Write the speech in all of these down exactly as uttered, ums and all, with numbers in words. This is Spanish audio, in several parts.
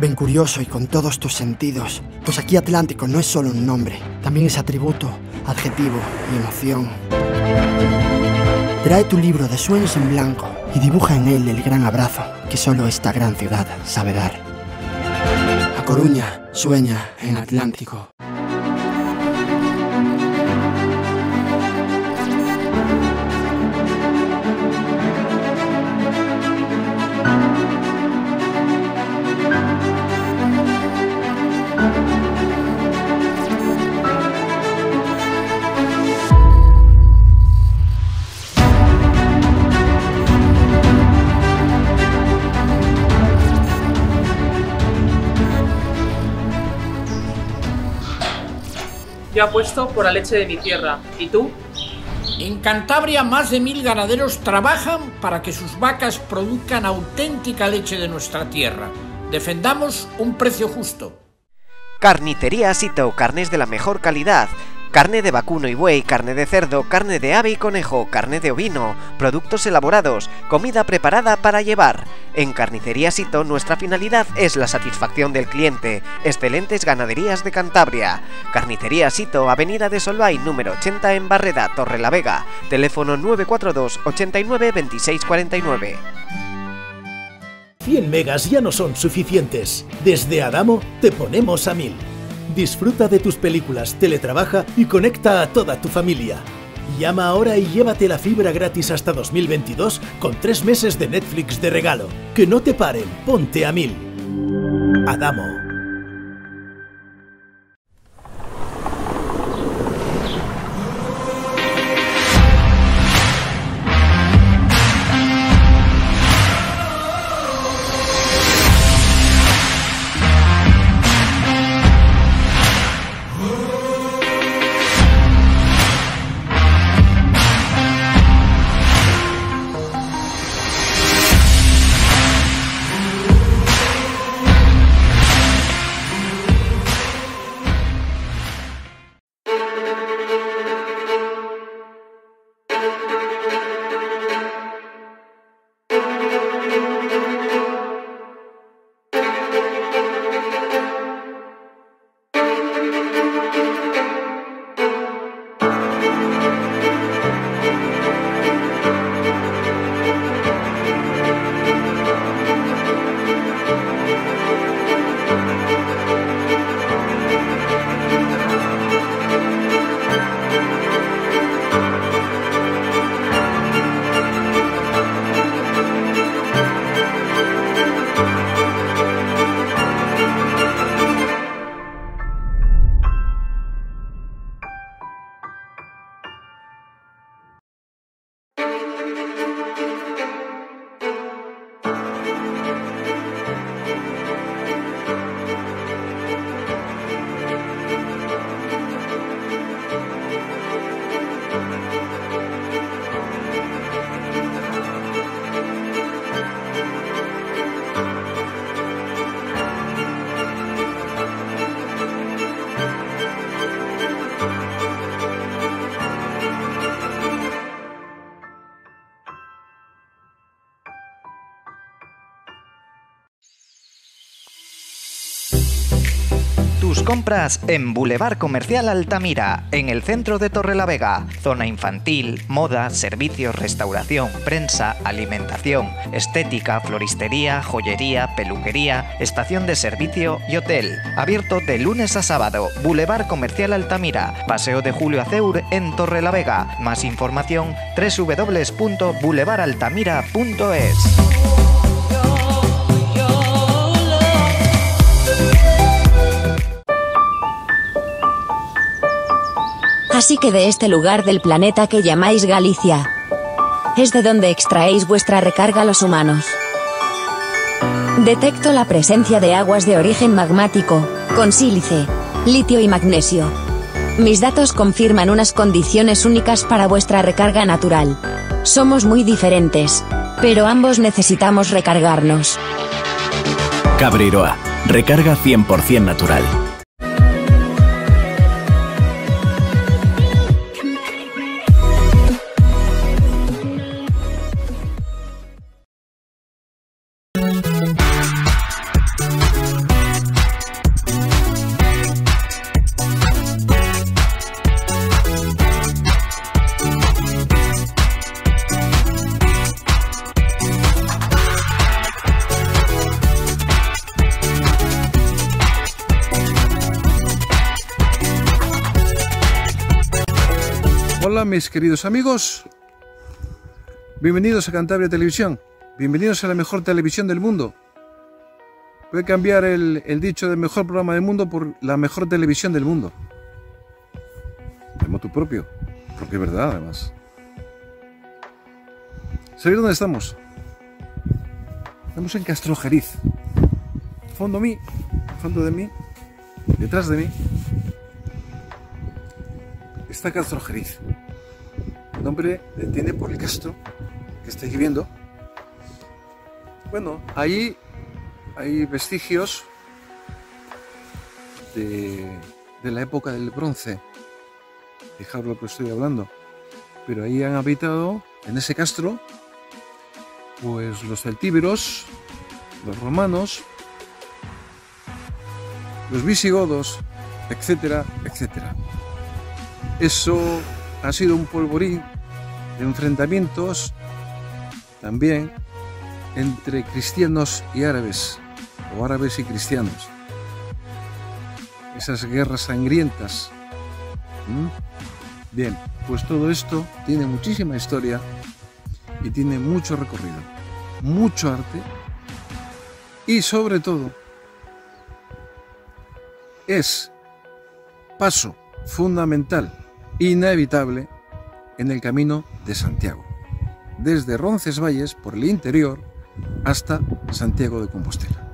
Ven curioso y con todos tus sentidos, pues aquí Atlántico no es solo un nombre, también es atributo, adjetivo y emoción. Trae tu libro de sueños en blanco y dibuja en él el gran abrazo que solo esta gran ciudad sabe dar. A Coruña sueña en Atlántico. Yo apuesto por la leche de mi tierra. ¿Y tú? En Cantabria más de mil ganaderos trabajan para que sus vacas produzcan auténtica leche de nuestra tierra. Defendamos un precio justo. Carnicería Sito, carnes de la mejor calidad. Carne de vacuno y buey, carne de cerdo, carne de ave y conejo, carne de ovino, productos elaborados, comida preparada para llevar. En Carnicería Sito nuestra finalidad es la satisfacción del cliente. Excelentes ganaderías de Cantabria. Carnicería Sito, Avenida de Solvay, número ochenta en Barreda, Torrelavega. Teléfono nueve cuatro dos, ochenta y nueve, veintiséis cuarenta y nueve. cien megas ya no son suficientes. Desde Adamo te ponemos a mil. Disfruta de tus películas, teletrabaja y conecta a toda tu familia. Llama ahora y llévate la fibra gratis hasta dos mil veintidós con tres meses de Netflix de regalo. Que no te paren, ponte a mil. Adamo. Tus compras en Boulevard Comercial Altamira, en el centro de Torrelavega. Zona infantil, moda, servicios, restauración, prensa, alimentación, estética, floristería, joyería, peluquería, estación de servicio y hotel. Abierto de lunes a sábado. Boulevard Comercial Altamira, Paseo de Julio Aceur en Torrelavega. Más información doble u doble u doble u punto boulevard altamira punto es. Así que de este lugar del planeta que llamáis Galicia, es de donde extraéis vuestra recarga los humanos. Detecto la presencia de aguas de origen magmático, con sílice, litio y magnesio. Mis datos confirman unas condiciones únicas para vuestra recarga natural. Somos muy diferentes, pero ambos necesitamos recargarnos. Cabreiroa, recarga cien por cien natural. Hola mis queridos amigos, bienvenidos a Cantabria Televisión, bienvenidos a la mejor televisión del mundo. Voy a cambiar el, el dicho del mejor programa del mundo por la mejor televisión del mundo. De motu propio, porque es verdad además. ¿Sabéis dónde estamos? Estamos en Castrojeriz. Fondo mí, fondo de mí, detrás de mí, está Castrojeriz. El nombre tiene por el castro que estáis viendo. Bueno, ahí hay vestigios de, de la época del bronce. Fijaros lo que estoy hablando. Pero ahí han habitado, en ese castro, pues los celtíberos, los romanos, los visigodos, etcétera, etcétera. Eso ha sido un polvorín de enfrentamientos también entre cristianos y árabes, o árabes y cristianos. Esas guerras sangrientas. ¿Mm? Bien, pues todo esto tiene muchísima historia y tiene mucho recorrido, mucho arte y sobre todo es paso fundamental, inevitable en el camino de Santiago, desde Roncesvalles por el interior hasta Santiago de Compostela.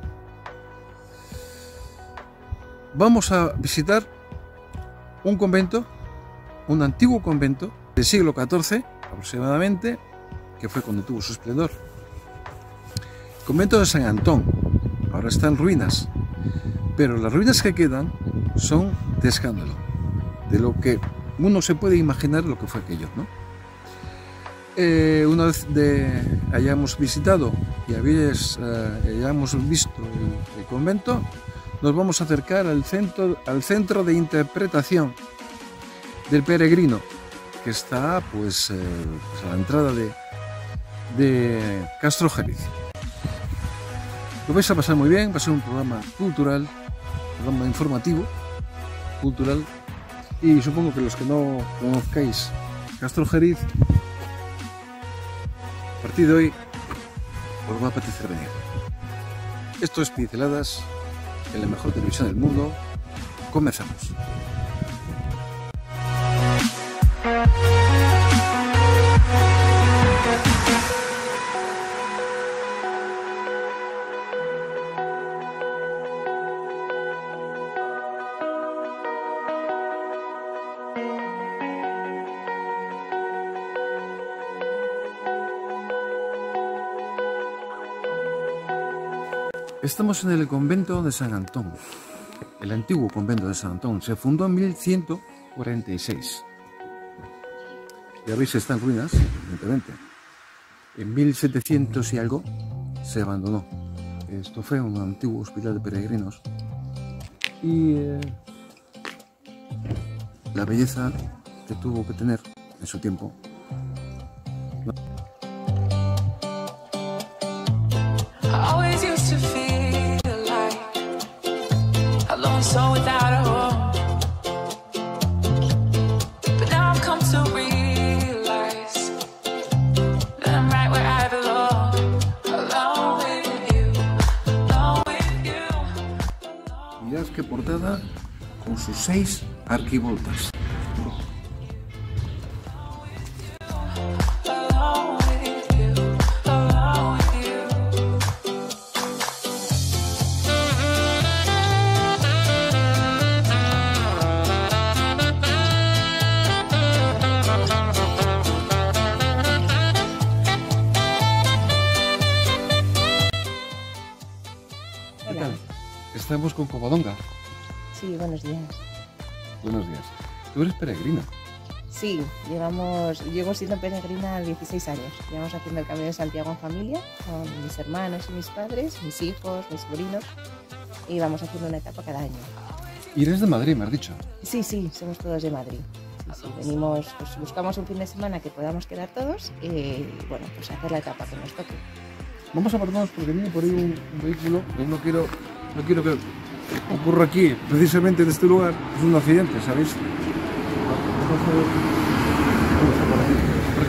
Vamos a visitar un convento, un antiguo convento del siglo catorce aproximadamente, que fue cuando tuvo su esplendor. El convento de San Antón, ahora está en ruinas, pero las ruinas que quedan son de escándalo, de lo que uno se puede imaginar lo que fue aquello, ¿no? Eh, una vez de hayamos visitado y habéis, eh, hayamos visto el, el convento, nos vamos a acercar al centro, al centro de interpretación del peregrino, que está pues, eh, pues a la entrada de, de Castrojeriz. Lo vais a pasar muy bien, va a ser un programa cultural, un programa informativo, cultural, y supongo que los que no conozcáis Castrojeriz, a partir de hoy os va a apetecer venir. Esto es Pinceladas en la mejor televisión del mundo. Comenzamos. Estamos en el convento de San Antón, el antiguo convento de San Antón. Se fundó en mil ciento cuarenta y seis. Ya veis, está en ruinas, evidentemente. En mil setecientos y algo se abandonó. Esto fue un antiguo hospital de peregrinos. Y eh, la belleza que tuvo que tener en su tiempo. So without a home, but now I've come to realize that I'm right where I belong, alone with you, alone with you. Mirad qué portada con sus seis arquivoltas. Estamos con Covadonga. Sí, buenos días. Buenos días. ¿Tú eres peregrina? Sí, llevamos, llevo siendo peregrina dieciséis años. Llevamos haciendo el Camino de Santiago en familia, con mis hermanos y mis padres, mis hijos, mis sobrinos, y vamos haciendo una etapa cada año. ¿Y eres de Madrid, me has dicho? Sí, sí, somos todos de Madrid. Sí, sí, venimos, pues buscamos un fin de semana que podamos quedar todos y, bueno, pues hacer la etapa que nos toque. Vamos a apartarnos porque viene por ahí un, un vehículo, pero no quiero, no quiero que ocurra aquí, precisamente en este lugar, es un accidente, ¿sabéis?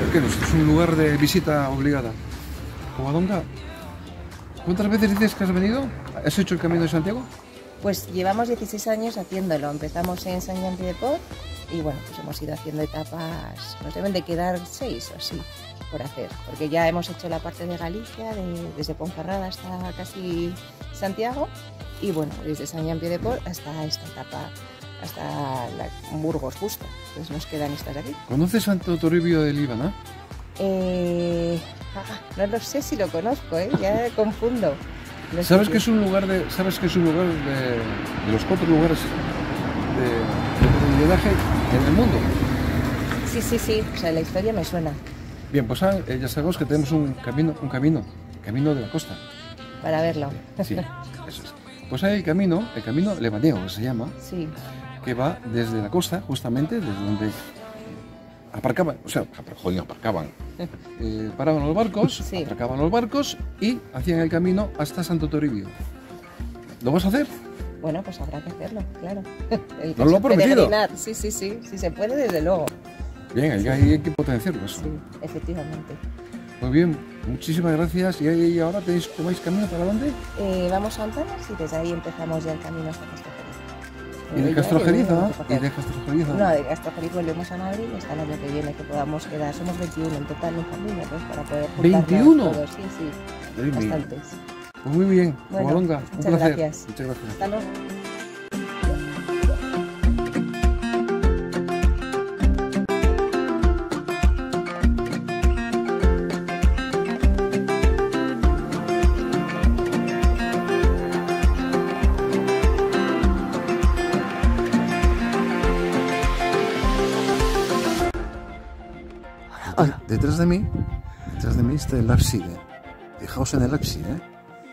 ¿Qué es? Es un lugar de visita obligada. Covadonga, ¿cuántas veces dices que has venido? ¿Has hecho el Camino de Santiago? Pues llevamos dieciséis años haciéndolo. Empezamos en San Jean Pied de Port y bueno, pues hemos ido haciendo etapas, nos deben de quedar seis o así por hacer, porque ya hemos hecho la parte de Galicia, de- desde Ponferrada hasta casi Santiago, y bueno, desde San Jean Pied de Port hasta esta etapa, hasta la, Burgos justo, entonces nos quedan estas de aquí. ¿Conoces Santo Toribio del Líbano? Eh, ah, no lo sé si lo conozco, ¿eh? Ya confundo. No sé ¿Sabes si- que es un lugar de, sabes que es un lugar de, de los cuatro lugares de, de peregrinaje en el mundo? Sí, sí, sí, o sea, la historia me suena, Bien, pues ah, eh, ya sabemos que tenemos un camino, un camino, camino de la costa. para verlo. Sí, eso es. Pues hay el camino, el camino lebaneo que se llama, Sí. que va desde la costa, justamente, desde donde aparcaban, o sea, apar- joder, aparcaban, eh, paraban los barcos, Sí. atracaban los barcos y hacían el camino hasta Santo Toribio. ¿Lo vas a hacer? Bueno, pues habrá que hacerlo, claro. El ¿Nos lo ha prometido? peregrinar, sí, sí, sí, si se puede, desde luego. Bien, ahí hay, hay que potenciarlo eso. Sí, efectivamente. Muy bien, muchísimas gracias. ¿Y, ahí- y ahora tenéis, tomáis camino para dónde? Eh, vamos a Antanas y desde ahí empezamos ya el camino hasta Castrojeriz. ¿Y de Eh, Castrojeriz, ya, ah? ya, ¿Y de Castrojeriz, ah? No, de Castrojeriz volvemos a Madrid hasta el año que viene que podamos quedar. Somos veintiuno en total en familia, pues para poder juntarnos ¿veintiuno? todos. Sí, sí, Madre mía. bastantes. Pues muy bien, Bueno, Covadonga, un muchas placer. gracias. Muchas gracias. Hasta luego. Detrás de mí, detrás de mí está el ábside. Fijaos en el ábside, ¿eh?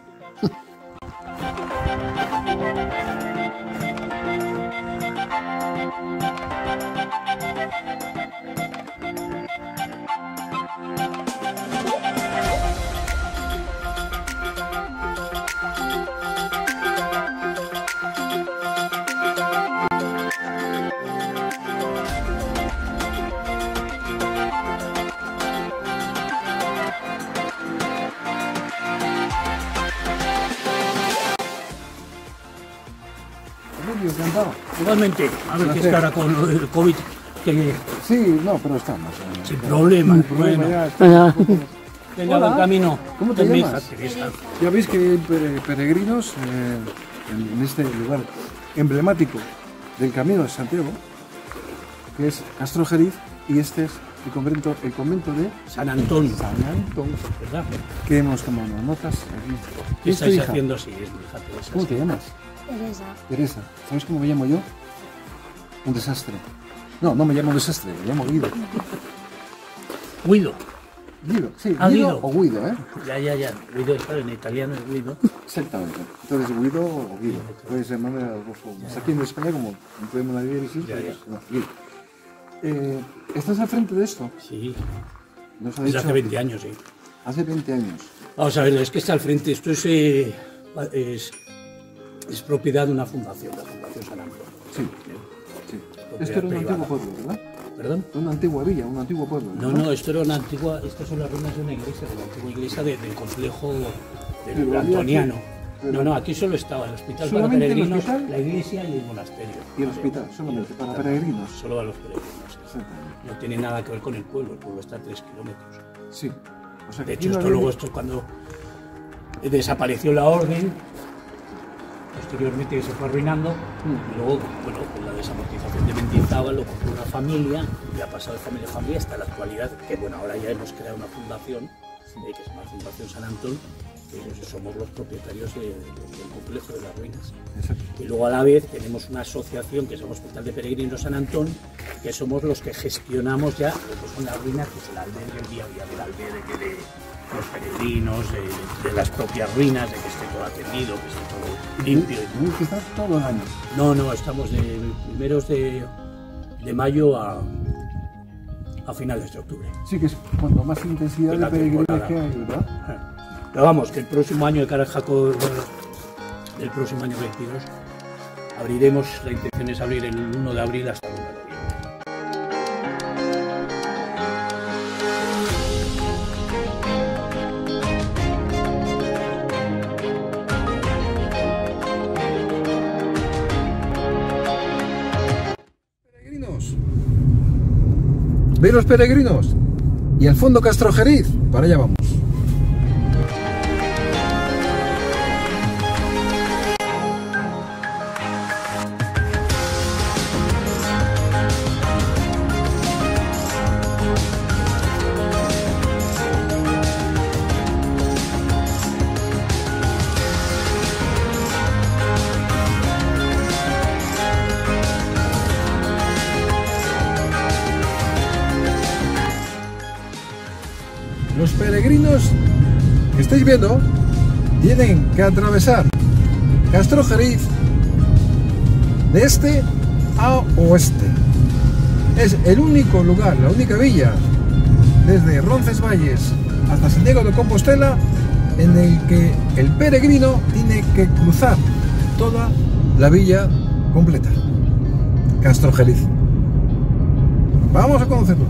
Emilio, encantado. Igualmente, a ver qué es que ahora con lo del COVID, que Sí, no, pero estamos. eh, sin problema. sin problema, Bueno, ya. Venga. Venga, Hola. buen camino. ¿Cómo te Es mi llamas? hija, Teresa. Ya veis que hay pere- peregrinos eh, en, en este lugar emblemático del Camino de Santiago, que es Castrojeriz, y este es el convento, el convento de San Antón. San Antón, ¿Verdad? que hemos tomado notas aquí. ¿Qué ¿Es tu estáis hija? haciendo? Sí, es mi hija Teresa. ¿Cómo sí. te llamas? Teresa. Teresa. ¿Sabes cómo me llamo yo? Un desastre. No, no me llamo desastre, me llamo Guido. Guido. Guido, sí, Ah, Guido Guido. o Guido, ¿eh? Ya, ya, ya. Guido, claro, en italiano es Guido. Exactamente. Entonces, Guido o Guido. Puedes llamarme a los dos formas. Aquí en España, como no podemos nadie decir, Ya, ya. pues, no, Guido. Eh, ¿Estás al frente de esto? Sí. Nos ha Desde dicho- hace veinte años, sí. Hace veinte años. Vamos a ver, es que está al frente. Esto es, eh, es, es propiedad de una fundación, la Fundación San Antón. Sí. sí. Propiedad Esto era un privada. antiguo pueblo, ¿verdad? ¿Perdón? Una antigua villa, un antiguo pueblo. No, no, esto era una antigua, estas son las ruinas de una iglesia, de la antigua iglesia de- del complejo del Pero había antoniano. aquí- pero- No, no, aquí solo estaba el hospital para ¿Solamente el peregrinos, hospital? la iglesia y el monasterio. Y el hospital, solamente para peregrinos. Solo a los peregrinos. Exactamente. No tiene nada que ver con el pueblo, el pueblo está a tres kilómetros. Sí. O sea, que De aquí hecho, no esto había- luego, esto cuando desapareció la orden, posteriormente se fue arruinando, y luego, bueno, con la desamortización de Mendizábal lo compró una familia, y ha pasado de familia a familia hasta la actualidad, que bueno, ahora ya hemos creado una fundación, eh, que se llama Fundación San Antón, que pues, somos los propietarios de- del complejo de las ruinas. Exacto. Y luego a la vez tenemos una asociación que es el Hospital de Peregrinos San Antón, que somos los que gestionamos ya lo que son las ruinas, que es el albergue, el día a día del albergue, de los peregrinos, de, de las propias ruinas, de que esté todo atendido, que esté todo limpio. y- Tenéis que estar todo el año. No, no, estamos de primeros de, de mayo a, a finales de octubre. Sí, que es cuando más intensidad En de la peregrinaje temporada. hay, ¿verdad? Pero vamos, que el próximo año de cara al Jacob, del próximo año veintidós, abriremos, la intención es abrir el uno de abril hasta el uno de noviembre. ¿Veis los peregrinos? Y el fondo Castrojeriz, para allá vamos. Los peregrinos que estáis viendo tienen que atravesar Castrojeriz de este a oeste. Es el único lugar, la única villa desde Roncesvalles hasta Santiago de Compostela en el que el peregrino tiene que cruzar toda la villa completa. Castrojeriz. Vamos a conocerlo.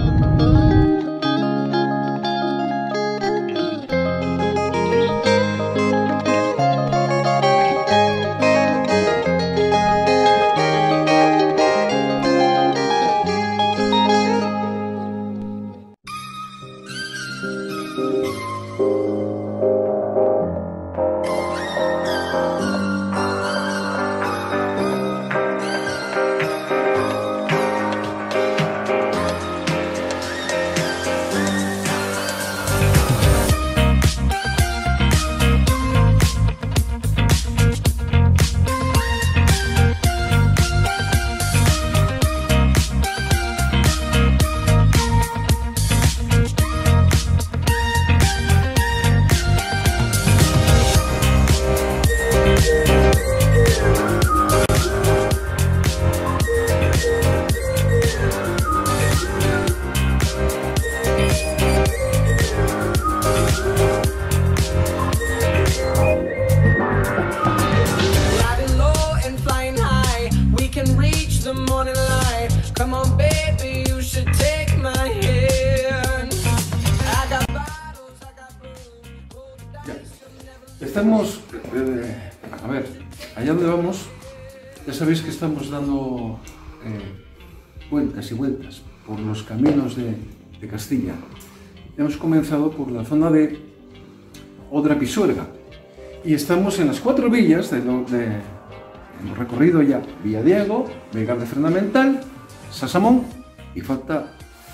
Estamos, eh, a ver, allá donde vamos, ya sabéis que estamos dando eh, vueltas y vueltas por los caminos de, de Castilla. Hemos comenzado por la zona de Odra Pisuerga y estamos en las cuatro villas de, lo, de hemos recorrido ya Villadiego, Vegar de Fernamental, Sasamón y falta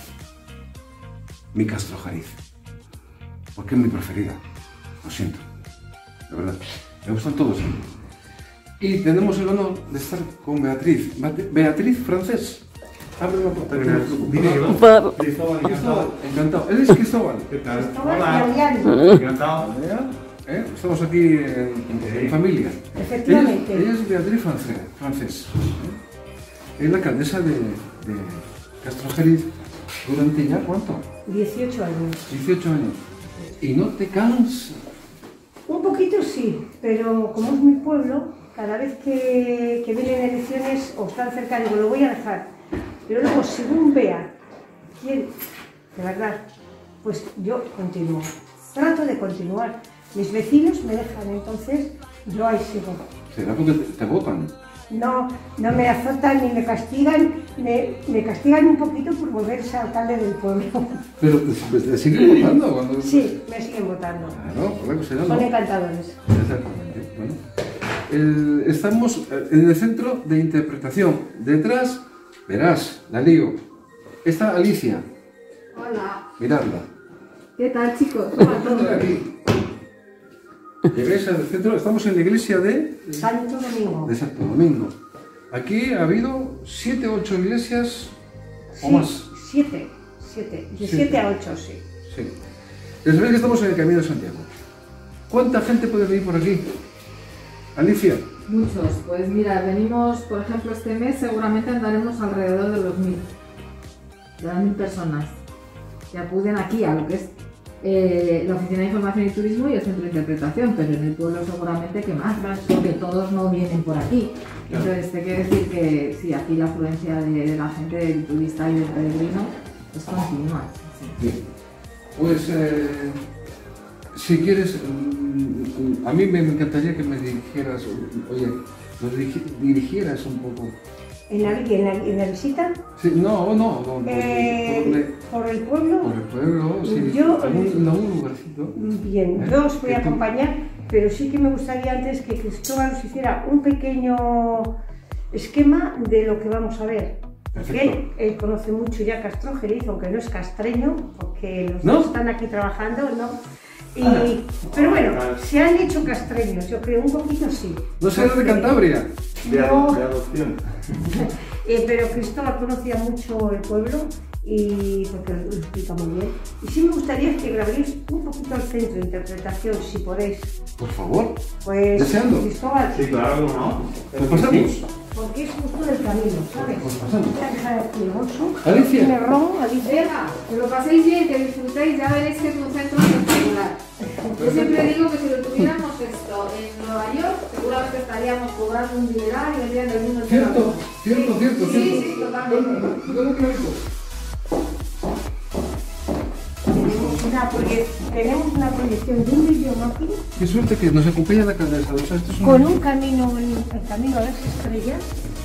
mi Castrojeriz, porque es mi preferida, lo siento. De verdad, me gustan todos. Y tenemos el honor de estar con Beatriz. Beatriz Francés. Abre la puerta. Cristóbal, encantado. Encantado. Él es Cristóbal. ¿Qué tal? Hola. Encantado. ¿Eh? Estamos aquí en, en, en familia. Efectivamente. Ella, ella es Beatriz Francés. Francés. ¿Eh? Es la alcaldesa de, de Castrojeriz durante ya, ¿cuánto? dieciocho años. dieciocho años. ¿Y no te cansas? Un poquito sí, pero como es mi pueblo, cada vez que, que vienen elecciones o están cerca, digo, lo voy a dejar. Pero luego, según vea quién, de verdad, pues yo continúo. Trato de continuar. Mis vecinos me dejan, entonces yo ahí sigo. ¿Será porque te, te votan? No, no me azotan ni me castigan, me, me castigan un poquito por volverse alcalde del pueblo. ¿Pero te, te siguen votando? Cuando... Sí, me siguen votando. Claro, por algo será, ¿no? Son encantadores. Exactamente. Bueno, el, estamos en el centro de interpretación. Detrás, verás, la lío. Está Alicia. Hola. Miradla. ¿Qué tal, chicos? Hola, todos. Aquí. La iglesia del centro, estamos en la iglesia de Santo Domingo. De Santo Domingo. Aquí ha habido siete o ocho iglesias o sí, más. Siete, siete, de siete a ocho, sí. Sí. Ya sabéis que estamos en el Camino de Santiago. ¿Cuánta gente puede venir por aquí? Alicia. Muchos. Pues mira, venimos, por ejemplo, este mes seguramente andaremos alrededor de los mil, de las mil personas que acuden aquí a lo que es Eh, la Oficina de Información y Turismo y el Centro de Interpretación, pero en el pueblo seguramente que más, más porque todos no vienen por aquí. Claro. Entonces, te quiero decir que sí, aquí la afluencia de, de la gente, del turista y del peregrino es continua. Sí. Bien. Pues, eh, si quieres, a mí me encantaría que me dirigieras, oye, nos dirigieras un poco ¿En la, en la, en la visita? Sí, no, no, no, no, Eh, por, el- ¿Por el pueblo? por el pueblo, sí. Yo- algún, en algún lugarcito. Bien, ¿Eh? yo os voy a Que tú- acompañar, pero sí que me gustaría antes que Cristóbal nos hiciera un pequeño esquema de lo que vamos a ver. Porque él, él conoce mucho ya castrojeriz, aunque no es castreño, porque los ¿No? dos están aquí trabajando, ¿no? Y, Ah. pero bueno, se han hecho castreños, yo creo, un poquito sí. ¿No será de Cantabria? No. De adopción. Eh, pero Cristóbal conocía mucho el pueblo y porque lo explica muy bien. Y sí me gustaría que grabéis un poquito el centro de interpretación, si podéis. Por favor. Pues, ¿Deseando? Cristóbal. Sí, claro, no. Pues pasamos. Porque es justo del camino, ¿sabes? Pues pasamos. Voy a dejar aquí el bolso. Alicia. Tiene ron, Alicia. Venga, que lo paséis bien, que disfrutéis, ya veréis que es un centro espectacular. Yo siempre digo que si lo tuviéramos esto en Nueva York, seguramente estaríamos cobrando un dineral y vendiendo el mundo entero. Cierto, cierto, cierto, Sí, cierto. sí, totalmente. Todo clarito. Tenemos una, proye- tenemos una proyección de un videomapping Qué suerte que nos acompaña la alcaldesa. O sea, esto es un- con un camino, el camino a las estrellas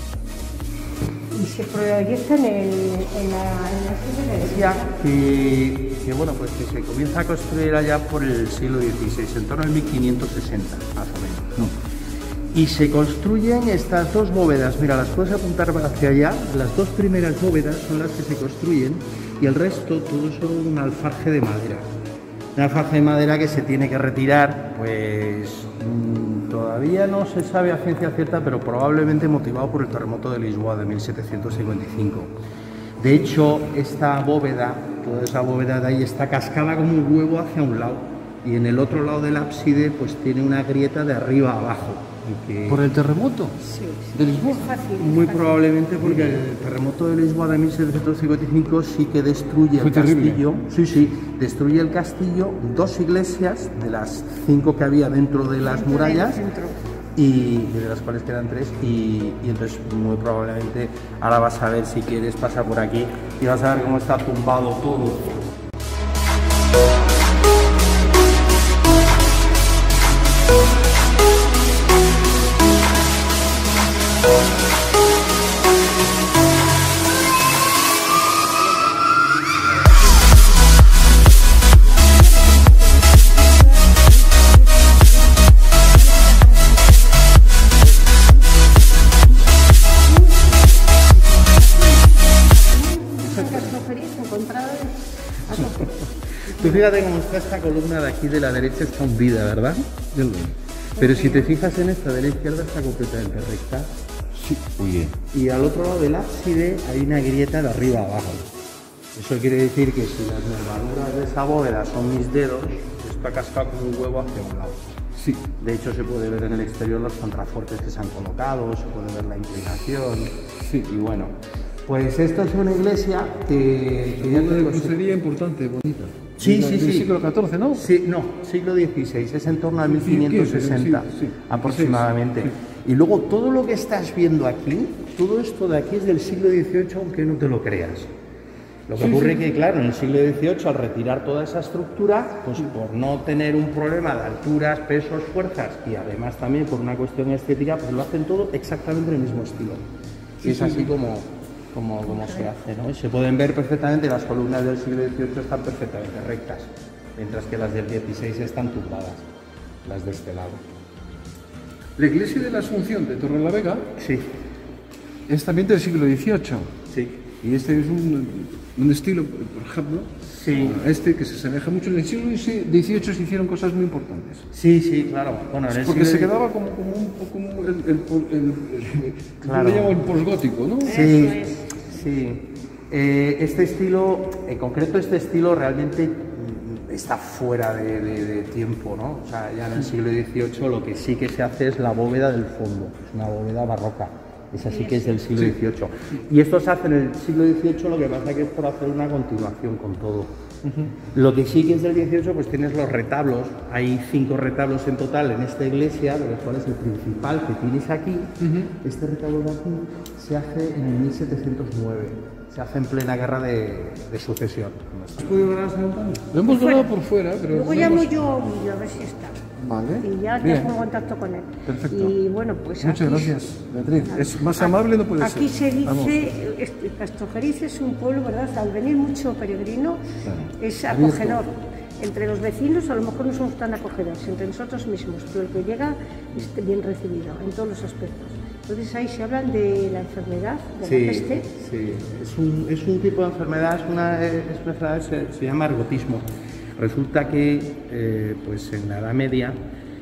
y se proyecta en, el, en la, en la sede de Decía que, que, bueno, pues que se comienza a construir allá por el siglo dieciséis, en torno al mil quinientos sesenta, más o menos. Y se construyen estas dos bóvedas, mira, las puedes apuntar hacia allá, las dos primeras bóvedas son las que se construyen y el resto todo son un alfarje de madera. Un alfarje de madera que se tiene que retirar, pues mmm, todavía no se sabe a ciencia cierta, pero probablemente motivado por el terremoto de Lisboa de mil setecientos cincuenta y cinco. De hecho, esta bóveda, toda esa bóveda de ahí está cascada como un huevo hacia un lado y en el otro lado del ábside pues tiene una grieta de arriba a abajo. y que- ¿Por el terremoto? Sí, ¿De Lisboa? es fácil. Muy probablemente porque el terremoto de Lisboa de mil setecientos cincuenta y cinco sí que destruye Fue el terrible. castillo. Sí, sí, destruye el castillo, dos iglesias de las cinco que había dentro de las murallas y de las cuales quedan tres y, y entonces muy probablemente ahora vas a ver si quieres pasar por aquí y vas a ver cómo está tumbado todo. Tú fíjate cómo está esta columna de aquí de la derecha, está hundida, ¿verdad? Pero si te fijas en esta de la izquierda está completamente recta. Sí, muy bien. Y al otro lado del ábside hay una grieta de arriba a abajo. Eso quiere decir que si las nervaduras de esa bóveda son mis dedos, esto ha cascado como un huevo hacia un lado. Sí. De hecho se puede ver en el exterior los contrafuertes que se han colocado, se puede ver la inclinación. Sí. Y bueno, pues esto es una iglesia que, que ya te digo, Sería importante, bonita. Sí, Del- sí, del sí. siglo catorce, ¿no? Sí, no, siglo dieciséis, es en torno a mil quinientos sesenta Sí, sí, sí. aproximadamente. Sí. Y luego todo lo que estás viendo aquí, todo esto de aquí es del siglo dieciocho, aunque no te lo creas. Lo que Sí, ocurre sí. que, claro, en el siglo dieciocho, al retirar toda esa estructura, pues por no tener un problema de alturas, pesos, fuerzas, y además también por una cuestión estética, pues lo hacen todo exactamente en el mismo estilo. Y Sí, es sí, así sí. como, como, como se hace, ¿no? Y se pueden ver perfectamente, las columnas del siglo dieciocho están perfectamente rectas, mientras que las del dieciséis están tumbadas, las de este lado. La iglesia de la Asunción de Torrelavega Sí. es también del siglo dieciocho. Sí. Y este es un, un estilo, por ejemplo, Sí. a este que se asemeja mucho. En el siglo dieciocho se hicieron cosas muy importantes. Sí, sí, claro. Bueno, en el Porque siglo- se quedaba como, como un poco como el, el, el, el- Claro. yo le llamo el posgótico, ¿no? Sí, sí. Eh, este estilo, en concreto este estilo realmente mm, está fuera de, de- de tiempo, ¿no? O sea, ya en el siglo dieciocho lo que sí que se hace es la bóveda del fondo, es una bóveda barroca. Esa sí que es del siglo dieciocho. Y esto se hace en el siglo dieciocho, lo que pasa que es por hacer una continuación con todo. Lo que sí que es del dieciocho, pues tienes los retablos. Hay cinco retablos en total en esta iglesia, de los cuales el principal que tienes aquí, este retablo de aquí, se hace en el mil setecientos nueve. Se hace en plena guerra de, de sucesión. ¿Has podido ver a San Antonio? Lo hemos grabado por fuera, pero... Luego llamo yo a Emilio a ver si está. Vale. Y ya te Bien. pongo en contacto con él. Perfecto. Y bueno, pues Muchas aquí- gracias, Beatriz. Es más Aquí- amable no puede Aquí ser. se Vamos. dice, este, Castrojeriz es un pueblo, ¿verdad? Al venir mucho peregrino, Claro. es Abierto. acogedor. Entre los vecinos a lo mejor no somos tan acogedores, entre nosotros mismos, pero el que llega es bien recibido en todos los aspectos. Entonces ahí se hablan de la enfermedad, de Sí, la peste. sí. Es un, es un tipo de enfermedad, es una, es una enfermedad que se, se llama ergotismo. Resulta que eh, pues en la Edad Media,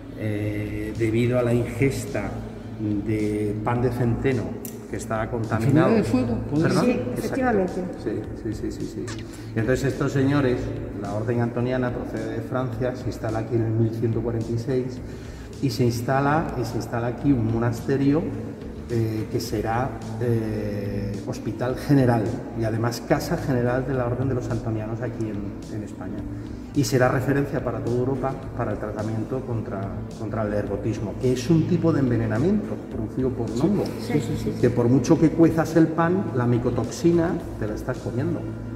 eh, debido a la ingesta de pan de centeno que estaba contaminado. ¿Enfermedad de fuego? ¿Puede ¿Perdón? Sí, Exacto. efectivamente. Sí, sí, sí, sí, sí. Y entonces estos señores, la orden antoniana procede de Francia, se instala aquí en el mil ciento cuarenta y seis y se instala, y se instala aquí un monasterio eh, que será eh, hospital general y además casa general de la orden de los antonianos aquí en, en España. Y será referencia para toda Europa para el tratamiento contra, contra el ergotismo, que es un tipo de envenenamiento producido por un hongo, Sí, sí, sí. que por mucho que cuezas el pan, la micotoxina te la estás comiendo.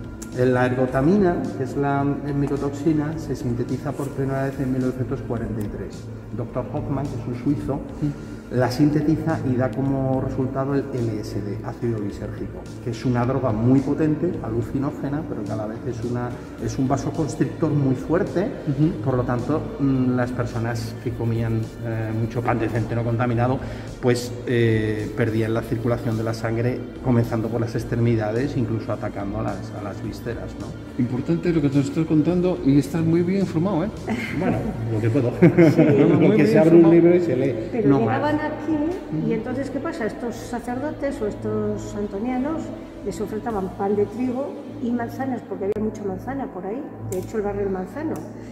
La ergotamina, que es la micotoxina, se sintetiza por primera vez en mil novecientos cuarenta y tres. doctor Hoffmann, que es un suizo, la sintetiza y da como resultado el L S D, ácido lisérgico, que es una droga muy potente, alucinógena, pero que a la vez es, una, es un vasoconstrictor muy fuerte. Por lo tanto, mm, las personas que comían eh, mucho pan de centeno contaminado, pues eh, perdían la circulación de la sangre, comenzando por las extremidades, incluso atacando a las, a las vísceras, ¿no? Importante lo que te estás contando y estás muy bien informado, ¿eh? Bueno, lo que puedo. Sí. Porque se abre un libro y se lee. Pero no llegaban más. aquí y entonces, ¿qué pasa? Estos sacerdotes o estos antonianos les ofertaban pan de trigo y manzanas, porque había mucha manzana por ahí, de hecho el barrio del Manzano,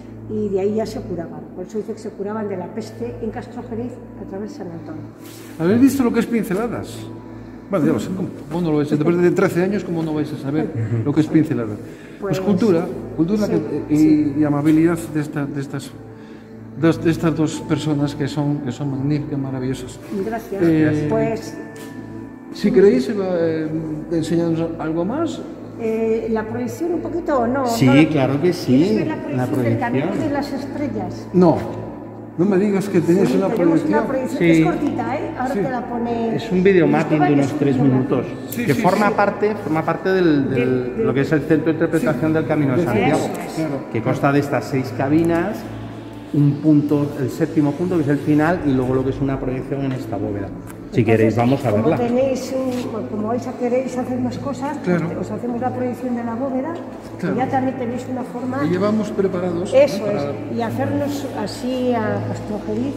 y de ahí ya se curaban. Por eso dice que se curaban de la peste en Castrojeriz a través de San Antonio. ¿Habéis visto lo que es pinceladas? Bueno, ya lo sé, ¿cómo, cómo no lo vais a saber? Después de trece años, ¿cómo no vais a saber lo que es pinceladas? Pues, Pues, cultura, cultura sí, que- y, sí. y amabilidad de, esta- de estas dos- de estas dos personas que son, que son magníficas, maravillosas. Gracias. Eh, Pues Si queréis eh, enseñarnos algo más. eh, la proyección un poquito o no. Sí, no la- claro que sí, ¿Quieres ver la la proyección del Camino proyección. de las Estrellas? No, no me digas que tenéis Sí, una tenemos proyección. una proyección Sí. que es cortita, ¿eh? Ahora Sí. te la pone... Es un videomapping de Cristóbal, unos es un tres videomapping. minutos, Sí, que sí, forma, sí. Parte, forma parte del, del- Del- del- lo que es el centro de interpretación del Camino de Eso Santiago, es. Claro. que consta de estas seis cabinas, un punto, el séptimo punto, que es el final, y luego lo que es una proyección en esta bóveda. Si Entonces, queréis, vamos a como verla. Tenéis un- bueno, como vais a queréis hacer más cosas, pues Claro. os hacemos la proyección de la bóveda Claro. y ya también tenéis una forma... Y llevamos preparados. ¿no? Eso Para- es, y hacernos así a Castrojeriz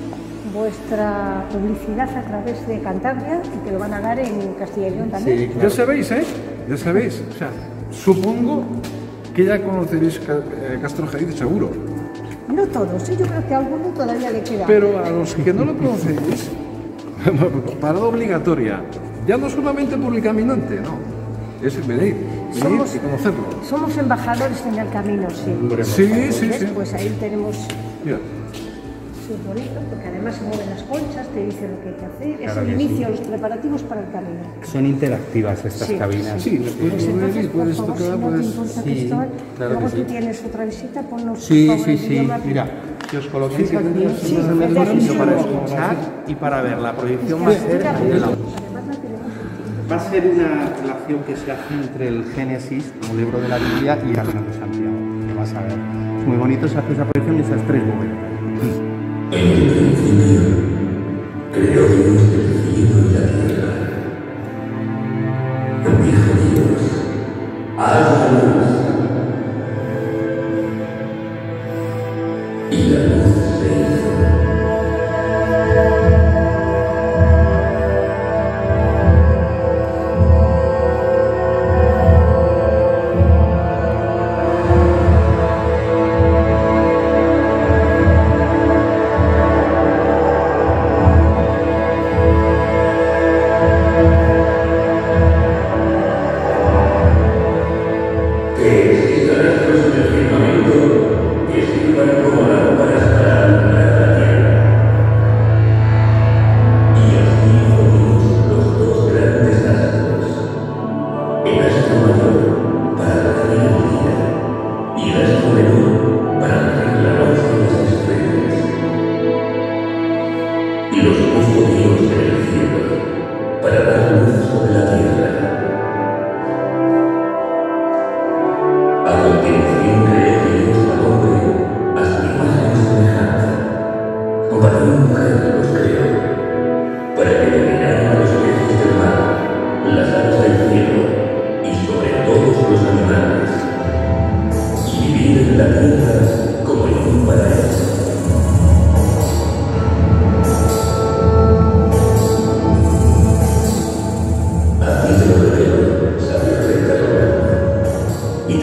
vuestra publicidad a través de Cantabria, y que lo van a dar en Castilla y León también. Sí, Ya claro. sabéis, ¿eh? Ya sabéis. O sea, supongo que ya conoceréis Ca- eh, Castrojeriz, seguro. No todos, ¿eh? Yo creo que a alguno todavía le queda. Pero a los que no lo conocéis, parada obligatoria. Ya no solamente por el caminante, no. Es venir, venir Somos- y conocerlo. Somos embajadores en el camino, sí. Sí, sí, ¿Ves? sí. Pues ahí tenemos... Mira, Sí, es bonito, porque además se mueven las conchas, te dicen lo que hay que hacer. Es Claro el que sí. inicio, los preparativos para el camino. Son interactivas estas Sí, cabinas. sí, después Pues puedes entonces, venir, por puedes favor, si tocar, no te puedes... importa, Sí, Cristóbal, claro luego que tú sí. tienes otra visita, ponnos Sí, por favor, sí, el sí. idioma. Mira, que os coloquéis Sí, aquí sí, es sí, el mejor sí, sitio sí, para sí. escuchar y para ver. La proyección Es va a que ser la de la- además la tenemos aquí. Va a ser una relación que se hace entre el Génesis, como libro de la Biblia, y el Camino de Santiago, que vas a ver. Es muy bonito, se hace esa proyección y esas tres bóvedas. Que existan estos en el firmamento, que sirvan como lámparas para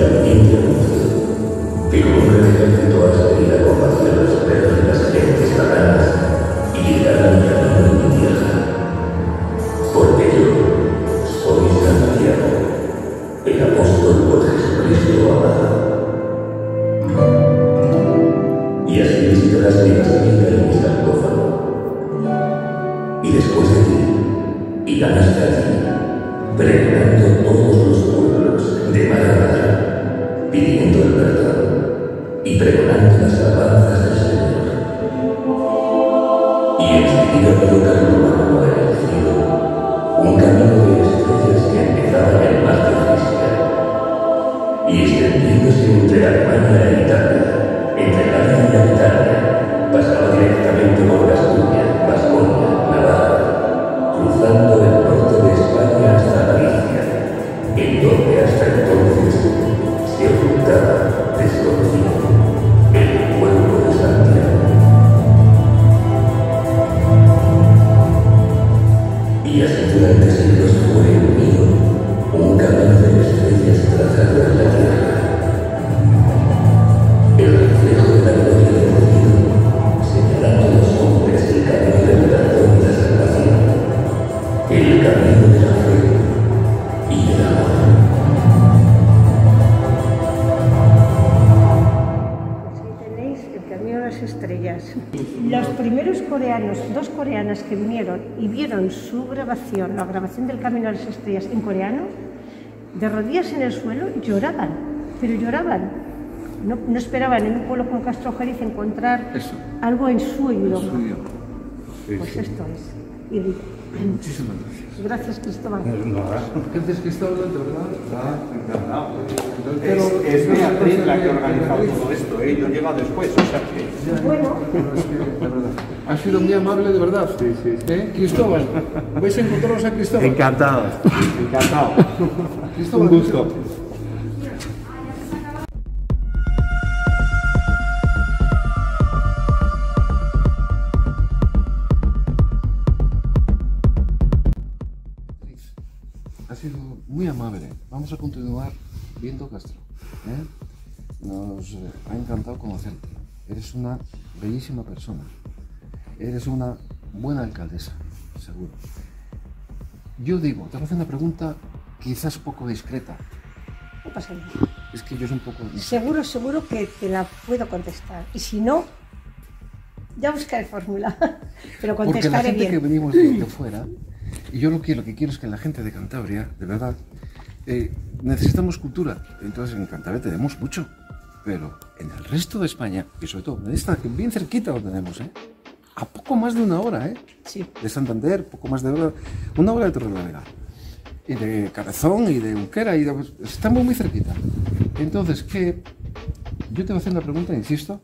también te anuncio que como un gran ejército has venido a combatir los perros de las gentes paganas y llegar a mi camino de mi tierra. Porque yo soy Santiago, el apóstol por Jesucristo amado. Y así visitarás mi basílica y mi sarcófago. Y después de ti, irán hasta allí, pregonando todos los pueblos de mar a mar, pidiendo el perdón y pregonando las alabanzas del Señor. Y enseguida colocan lo mano en el cielo, un camino de estrellas que empezaba en el mar de Frisia, y extendiéndose entre Alemania e Italia, entre Galia y Aquitania, pasaba directamente por Gascuña, Vasconia, Navarra, cruzando el norte de España hasta Galicia, en donde hasta entonces se ocultaba desconocido el pueblo de Santiago. Y así durante siglos fue unido un camino de estrellas trazado en la tierra. El reflejo de la gloria de Dios, señalando a los hombres el camino del perdón y la salvación, el camino de la fe y del amor. Aquí tenéis el camino de las estrellas. Los primeros coreanos, dos coreanas que vinieron y vieron su grabación, la grabación del camino de las estrellas en coreano, de rodillas en el suelo lloraban, pero lloraban. No, no esperaban en un pueblo como Castro Jeriz encontrar Eso. algo en su idioma. En su idioma. Sí, Pues sí. esto es. Y digo, Muchísimas gracias. gracias, Cristóbal. Gracias, Cristóbal, de verdad. Ah, encantado. Pero- Es, es Beatriz la que ha organizado todo esto, ¿eh? Yo llego después, o sea que... Bueno. Pero es que, de verdad, ha sido muy amable, de verdad. Sí, sí, sí. ¿Eh? Cristóbal, vais a encontraros a Cristóbal. Encantado, encantado. Cristóbal, Un gusto. Ha sido muy amable. Vamos a continuar viendo Castro. ¿eh? Nos eh, ha encantado conocerte. Eres una bellísima persona. Eres una buena alcaldesa, seguro. Yo digo, te voy a hacer una pregunta quizás poco discreta. No pasa nada. Es que yo soy un poco... Seguro, seguro que te la puedo contestar. Y si no, ya buscaré fórmula. Pero Porque la contestaré gente bien. que venimos de, de fuera, y yo lo que, lo que quiero es que la gente de Cantabria, de verdad, eh, necesitamos cultura. Entonces en Cantabria tenemos mucho, pero en el resto de España, y sobre todo en esta, bien cerquita lo tenemos, ¿eh? A poco más de una hora, ¿eh? Sí. De Santander, poco más de hora, una hora de Torrelavega. Y de Cabezón y de Unquera, y de, pues, estamos muy cerquita. Entonces, ¿qué? Yo te voy a hacer una pregunta, insisto.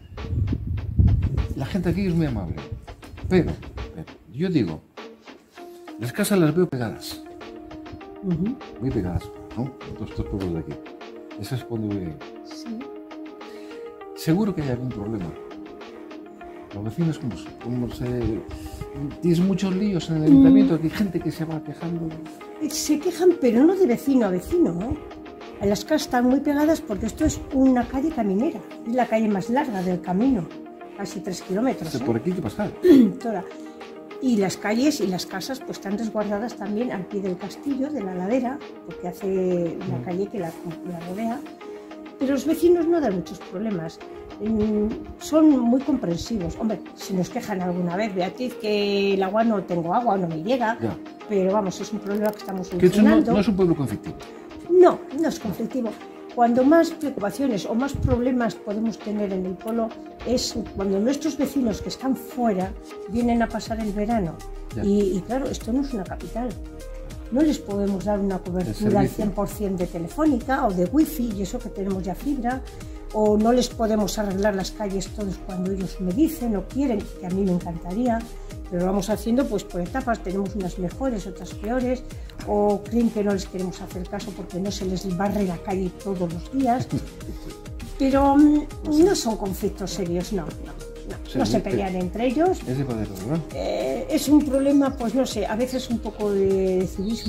La gente aquí es muy amable, pero, pero yo digo, las casas las veo pegadas, Ujú. muy pegadas, ¿no? Todos estos pueblos de aquí. Eso es cuando voy ahí. Sí. Seguro que hay algún problema. Los vecinos, como, como se... Tienes muchos líos en el ayuntamiento, que hay gente que se va quejando. Se quejan, pero no de vecino a vecino, ¿eh? Las casas están muy pegadas porque esto es una calle caminera. Es la calle más larga del camino, casi tres kilómetros. ¿eh? Por aquí hay que pasar. Toda. Y las calles y las casas pues están resguardadas también al pie del castillo, de la ladera, porque hace la calle que la, la rodea. Pero los vecinos no dan muchos problemas. Mm, son muy comprensivos. Hombre, si nos quejan alguna vez, Beatriz, que el agua no tengo agua, no me llega. Ya. Pero vamos, es un problema que estamos Que eso no, solucionando. no es un pueblo conflictivo. No, no es conflictivo. Cuando más preocupaciones o más problemas podemos tener en el pueblo es cuando nuestros vecinos que están fuera vienen a pasar el verano. Y, y claro, esto no es una capital. No les podemos dar una cobertura al cien por cien de telefónica o de wifi, y eso que tenemos ya fibra. O no les podemos arreglar las calles todos cuando ellos me dicen o quieren, que a mí me encantaría. Pero lo vamos haciendo pues por etapas, tenemos unas mejores, otras peores, o creen que no les queremos hacer caso porque no se les barre la calle todos los días. Pero mm, no son conflictos serios, no, no, no, Sí, no se te- pelean entre ellos. Es de padero, ¿verdad? Eh, es un problema, pues no sé, a veces un poco de civismo,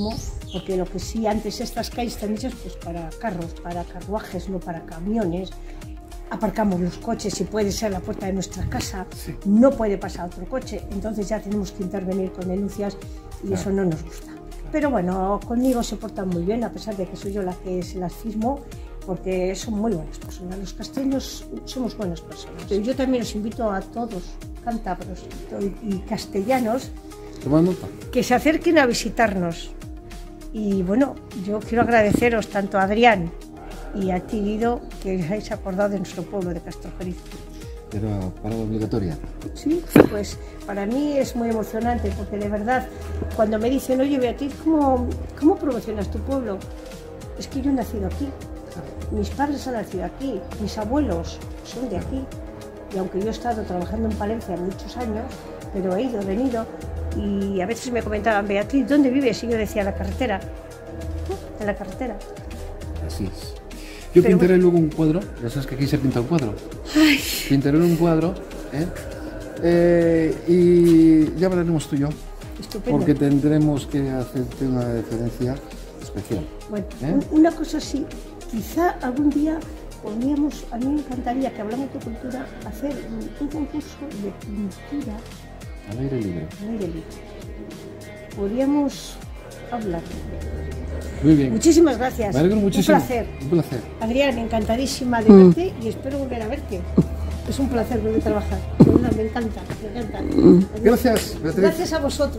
porque lo que sí, antes estas calles están hechas pues para carros, para carruajes, no para camiones. Aparcamos los coches, si puede ser la puerta de nuestra casa, sí. No puede pasar otro coche, entonces ya tenemos que intervenir con denuncias y claro. Eso no nos gusta. Pero bueno, conmigo se portan muy bien, a pesar de que soy yo la que se las firmo, porque son muy buenas personas. Los castellanos somos buenas personas. Yo también os invito a todos, cántabros y castellanos, que se acerquen a visitarnos. Y bueno, yo quiero agradeceros tanto a Adrián y a ti, Guido, que os hayáis acordado de nuestro pueblo de Castrojeriz. ¿Era parada obligatoria? Sí, pues para mí es muy emocionante, porque de verdad, cuando me dicen, oye Beatriz, ¿cómo, cómo promocionas tu pueblo? Es que yo he nacido aquí, mis padres han nacido aquí, mis abuelos son de aquí, y aunque yo he estado trabajando en Palencia muchos años, pero he ido, he venido, y a veces me comentaban, Beatriz, ¿dónde vives? Y yo decía, la carretera, en la carretera. Así es. Yo Pero pintaré bueno. luego un cuadro, ya sabes que aquí se pinta un cuadro. Ay. Pintaré un cuadro, ¿eh? Eh, y ya hablaremos tú y yo. Estupendo. Porque tendremos que hacerte una deferencia especial. Bueno, ¿eh? Una cosa sí, quizá algún día podríamos, a mí me encantaría que hablamos de cultura, hacer un concurso de pintura al aire libre. Al aire libre. Podríamos hablar. Muy bien. Muchísimas gracias. Me alegro muchísimo. Un placer. Un placer. Adrián, encantadísima de mm. verte y espero volver a verte. Es un placer volver a trabajar. De verdad, me encanta, me encanta. Mm. Gracias, Beatriz. Gracias a vosotros.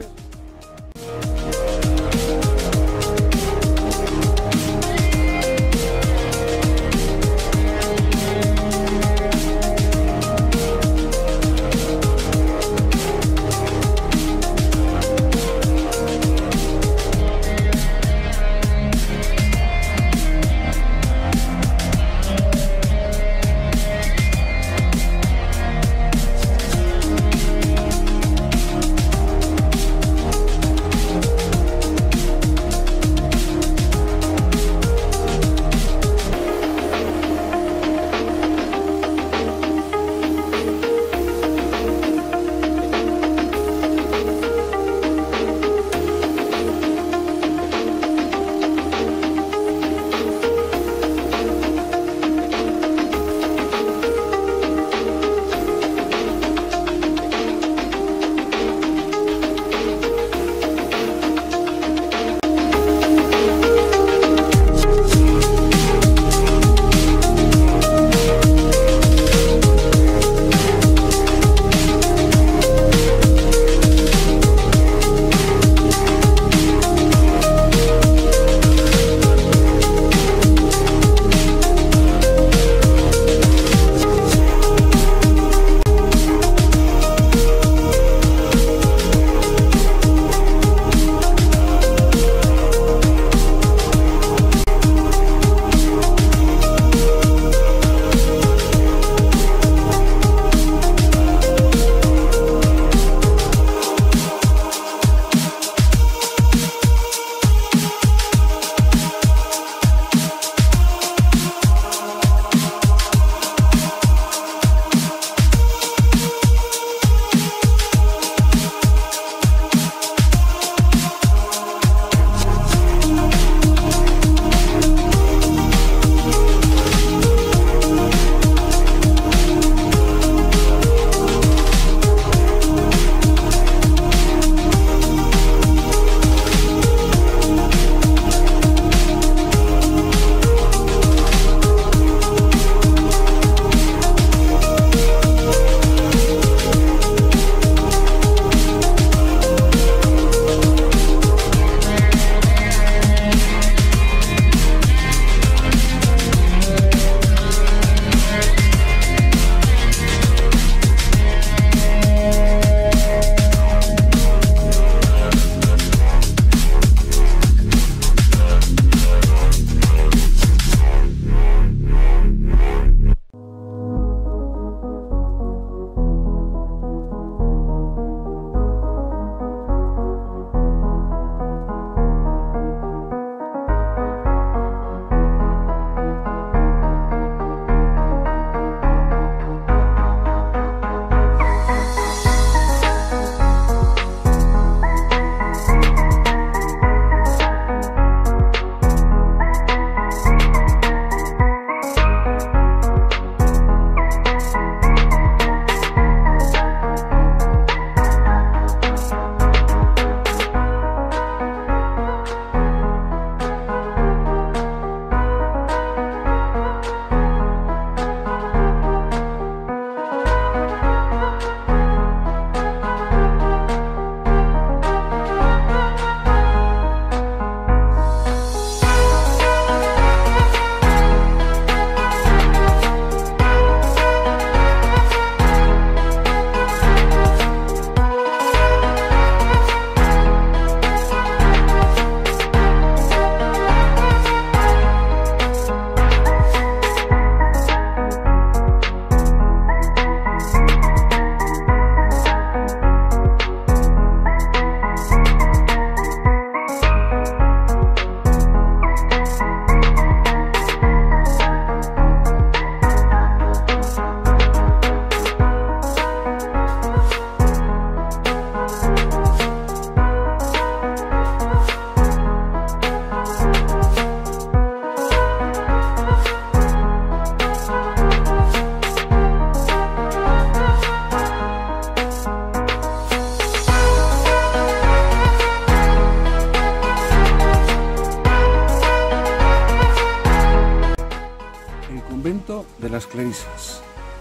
convento de las Clarisas.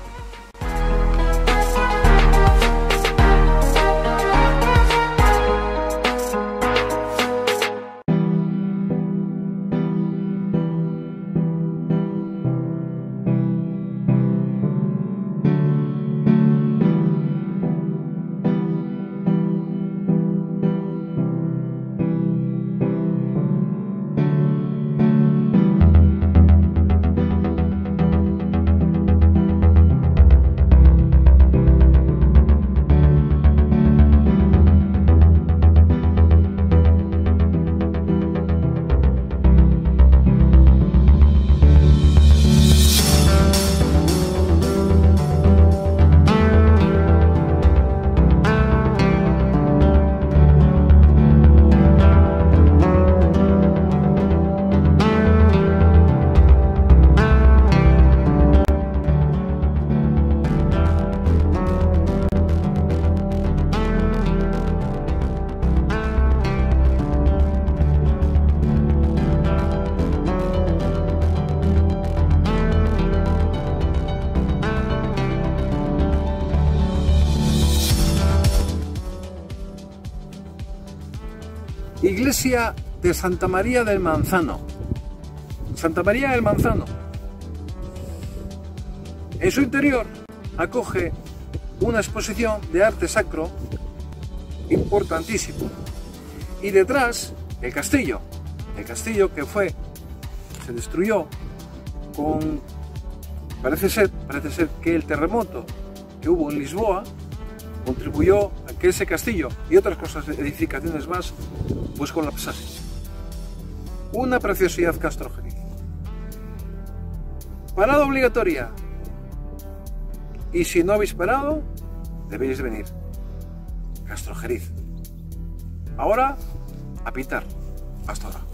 Iglesia de Santa María del Manzano. Santa María del Manzano. En su interior acoge una exposición de arte sacro importantísimo. Y detrás, el castillo. El castillo que fue, se destruyó con, parece ser, parece ser que el terremoto que hubo en Lisboa contribuyó a que ese castillo y otras cosas, edificaciones más, pues colapsasen. Una preciosidad Castrojeriz. Parada obligatoria. Y si no habéis parado, debéis venir. Castrojeriz. Ahora, a pitar. Hasta ahora.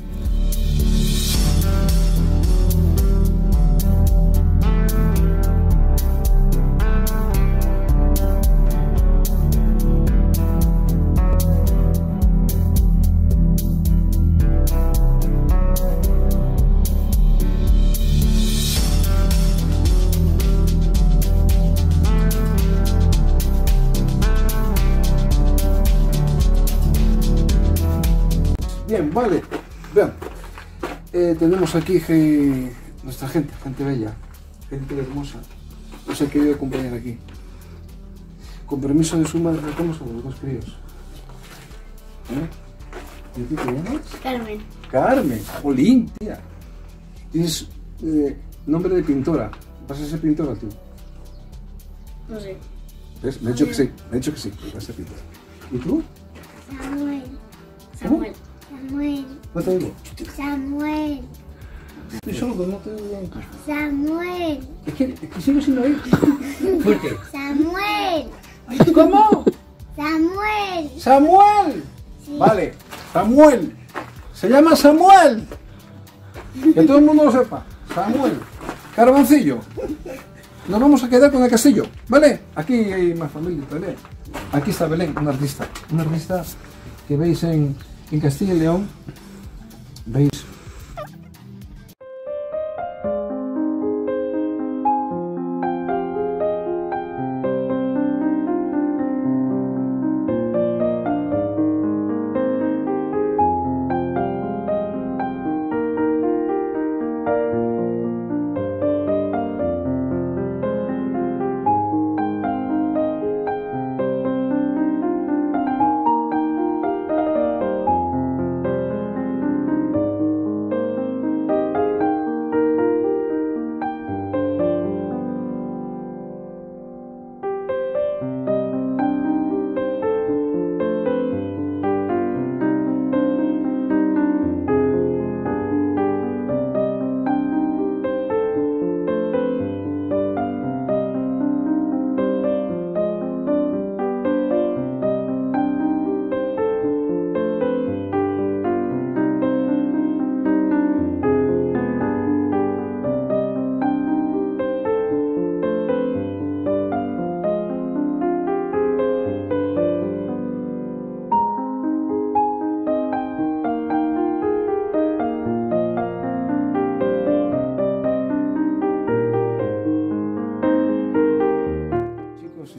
Bien, vale. Vean, eh, tenemos aquí je, nuestra gente, gente bella, gente hermosa. Nos ha querido acompañar aquí. Con permiso de su madre, tratamos a los dos críos. ¿Eh? ¿Y a ti te llamas? Carmen. Carmen, Olín, tía. Tienes eh, nombre de pintora. ¿Vas a ser pintora tú? No sé. ¿Ves? Me he dicho que sí, me he dicho que sí, que vas a ser pintora. ¿Y tú? Samuel. ¿Cómo? Samuel. Samuel. No te oigo. Samuel. Estoy sordo, no te oigo. Samuel. Es que, es que sigo sin oír. Fuerte. Samuel. ¿Cómo? Samuel. ¡Samuel! Sí. Vale, Samuel. Se llama Samuel. Que todo el mundo lo sepa. Samuel. Carboncillo. Nos vamos a quedar con el castillo, ¿vale? Aquí hay más familia también. Aquí está Belén, un artista. Un artista que veis en, en Castilla y León. ¿Veis?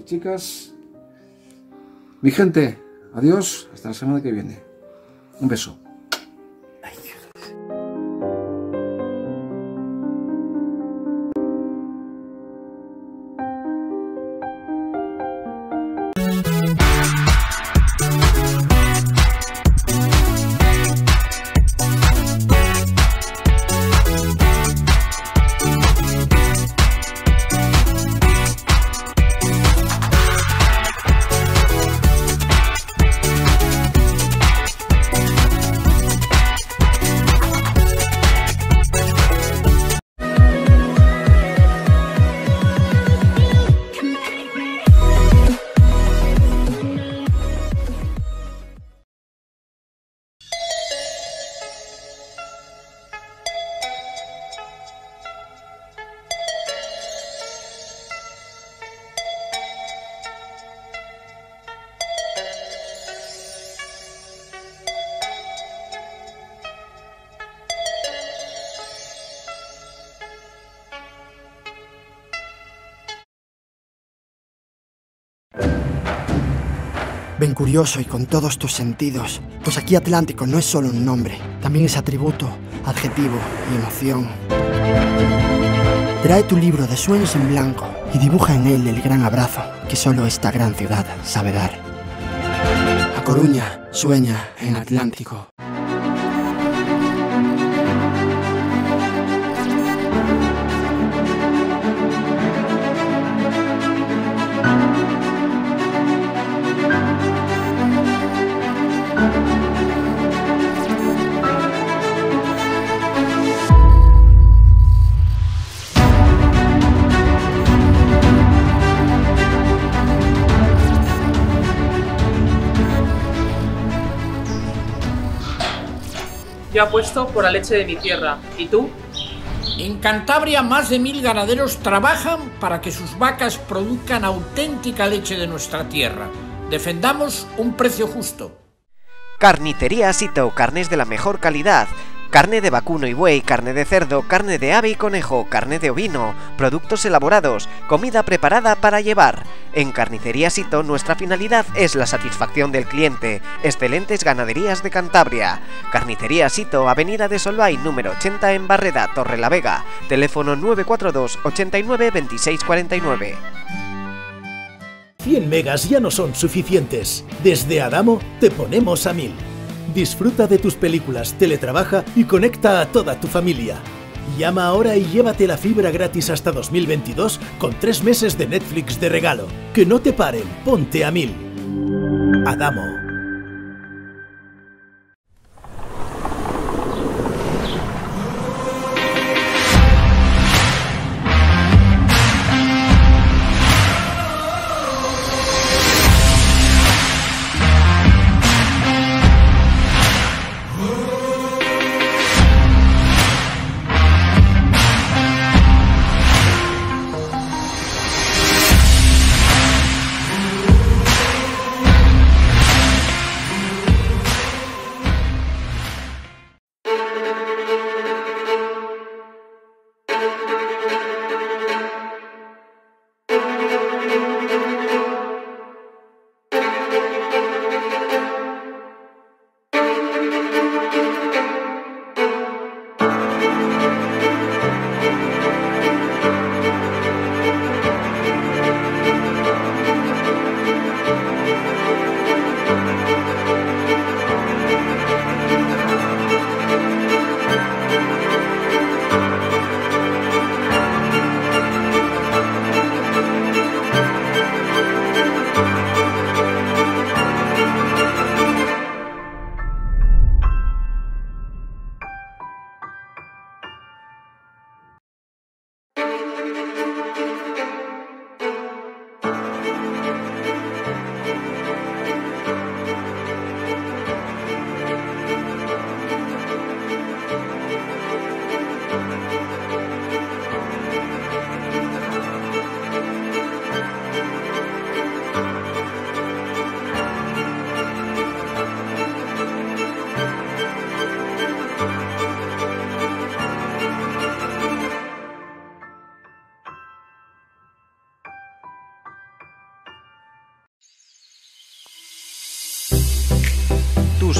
chicos, chicas. Mi gente, adiós, hasta la semana que viene. Un beso. Ven curioso y con todos tus sentidos, pues aquí Atlántico no es solo un nombre, también es atributo, adjetivo y emoción. Trae tu libro de sueños en blanco y dibuja en él el gran abrazo que solo esta gran ciudad sabe dar. A Coruña sueña en Atlántico. Yo apuesto por la leche de mi tierra. ¿Y tú? En Cantabria más de mil ganaderos trabajan para que sus vacas produzcan auténtica leche de nuestra tierra. Defendamos un precio justo. Carnicería Sito, carnes de la mejor calidad. Carne de vacuno y buey, carne de cerdo, carne de ave y conejo, carne de ovino, productos elaborados, comida preparada para llevar. En Carnicería Sito nuestra finalidad es la satisfacción del cliente. Excelentes ganaderías de Cantabria. Carnicería Sito, Avenida de Solvay, número ochenta en Barreda, Torrelavega. Teléfono nueve cuatro dos, ochenta y nueve, veintiséis cuarenta y nueve. cien megas ya no son suficientes. Desde Adamo te ponemos a mil. Disfruta de tus películas, teletrabaja y conecta a toda tu familia. Llama ahora y llévate la fibra gratis hasta dos mil veintidós con tres meses de Netflix de regalo. Que no te paren, ponte a mil. Adamo.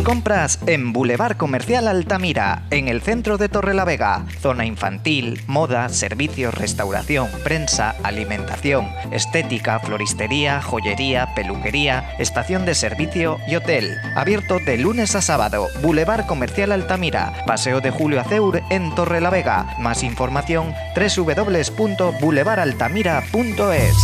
compras en Boulevard Comercial Altamira, en el centro de Torrelavega. Zona infantil, moda, servicios, restauración, prensa, alimentación, estética, floristería, joyería, peluquería, estación de servicio y hotel. Abierto de lunes a sábado. Boulevard Comercial Altamira, Paseo de Julio Aceur en Torrelavega. Más información doble u doble u doble u punto boulevard altamira punto es.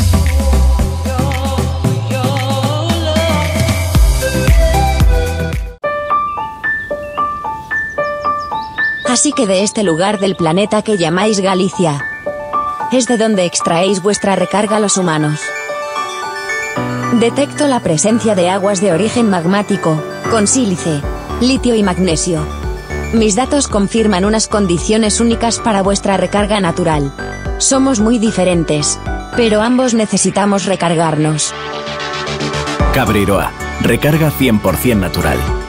Así que de este lugar del planeta que llamáis Galicia, es de donde extraéis vuestra recarga los humanos. Detecto la presencia de aguas de origen magmático, con sílice, litio y magnesio. Mis datos confirman unas condiciones únicas para vuestra recarga natural. Somos muy diferentes, pero ambos necesitamos recargarnos. Cabreiroa, recarga cien por cien natural.